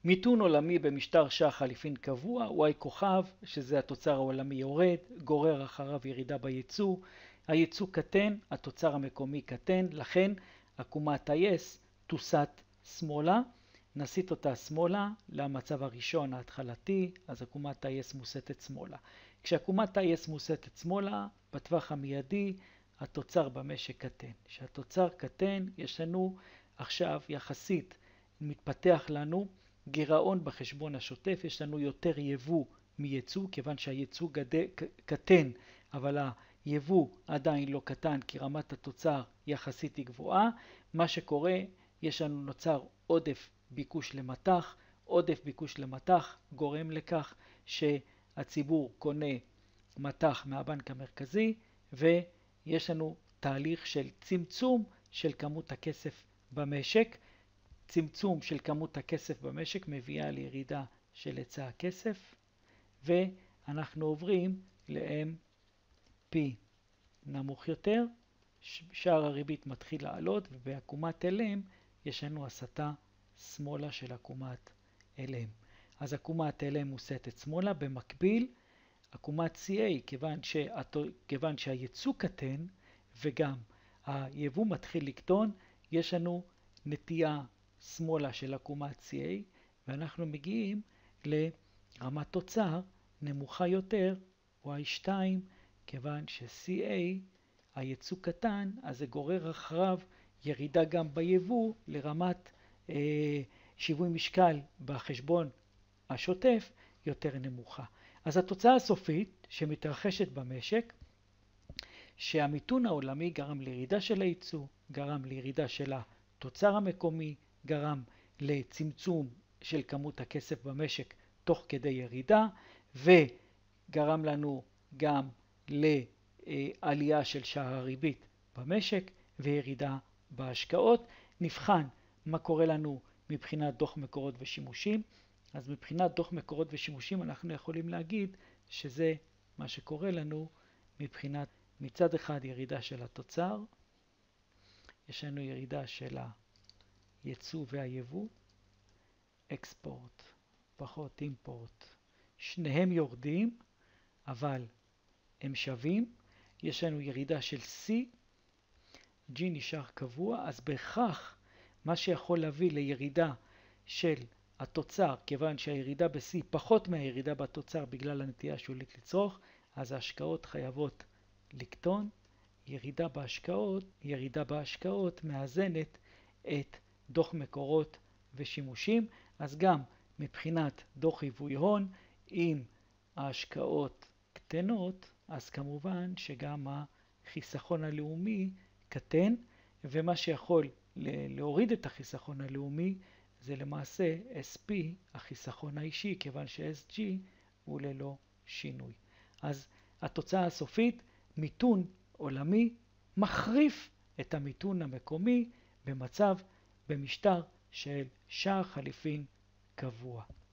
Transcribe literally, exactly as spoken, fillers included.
מיתון עולמי במשטר שער חליפין קבוע, Y כוכב, שזה התוצר העולמי יורד, גורר אחריו ירידה בייצוא, הייצוא קטן, התוצר המקומי קטן, לכן עקומת ה-S תוסט שמאלה, נסיט אותה שמאלה למצב הראשון ההתחלתי, אז עקומת ה-S מוסטת שמאלה. כשעקומת ה-S מוסטת שמאלה, בטווח המיידי, התוצר במשק קטן. כשהתוצר קטן, יש לנו עכשיו יחסית מתפתח לנו גירעון בחשבון השוטף, יש לנו יותר יבוא מייצוא, כיוון שהייצוא גדל, קטן, אבל היבוא עדיין לא קטן, כי רמת התוצר יחסית היא גבוהה. מה שקורה, יש לנו נוצר עודף ביקוש למטח, עודף ביקוש למטח גורם לכך שהציבור קונה מטח מהבנק המרכזי, ויש לנו תהליך של צמצום של כמות הכסף במשק. צמצום של כמות הכסף במשק מביאה לירידה של היצע הכסף, ואנחנו עוברים ל-M P נמוך יותר, שער הריבית מתחיל לעלות, ובעקומת L M יש לנו הסטה שמאלה של עקומת L M. אז עקומת L M מוסטת שמאלה, במקביל עקומת C A, כיוון, שהתו, כיוון שהייצוא קטן וגם היבוא מתחיל לקטון, יש לנו נטייה שמאלה של עקומת C A, ואנחנו מגיעים לרמת תוצר נמוכה יותר, Y שתיים, כיוון ש-C A, הייצוא קטן, אז זה גורר אחריו ירידה גם ביבוא לרמת אה, שיווי משקל בחשבון השוטף יותר נמוכה. אז התוצאה הסופית שמתרחשת במשק, שהמיתון העולמי גרם לירידה של הייצוא, גרם לירידה של התוצר המקומי, גרם לצמצום של כמות הכסף במשק תוך כדי ירידה, וגרם לנו גם לעלייה של שער הריבית במשק וירידה בהשקעות. נבחן מה קורה לנו מבחינת דוח מקורות ושימושים. אז מבחינת דוח מקורות ושימושים אנחנו יכולים להגיד שזה מה שקורה לנו מבחינת מצד אחד ירידה של התוצר, יש לנו ירידה של הייצוא והיבוא, אקספורט פחות אימפורט, שניהם יורדים אבל הם שווים, יש לנו ירידה של C, G נשאר קבוע, אז בהכרח מה שיכול להביא לירידה של התוצר, כיוון שהירידה ב-C פחות מהירידה בתוצר בגלל הנטייה השולית לצרוך, אז ההשקעות חייבות לקטון. ירידה בהשקעות, ירידה בהשקעות מאזנת את דוח מקורות ושימושים. אז גם מבחינת דוח היווי הון, אם ההשקעות קטנות, אז כמובן שגם החיסכון הלאומי קטן, ומה שיכול להוריד את החיסכון הלאומי זה למעשה S P, החיסכון האישי, כיוון ש-S G הוא ללא שינוי. אז התוצאה הסופית, מיתון עולמי מחריף את המיתון המקומי במצב, במשטר של שער חליפין קבוע.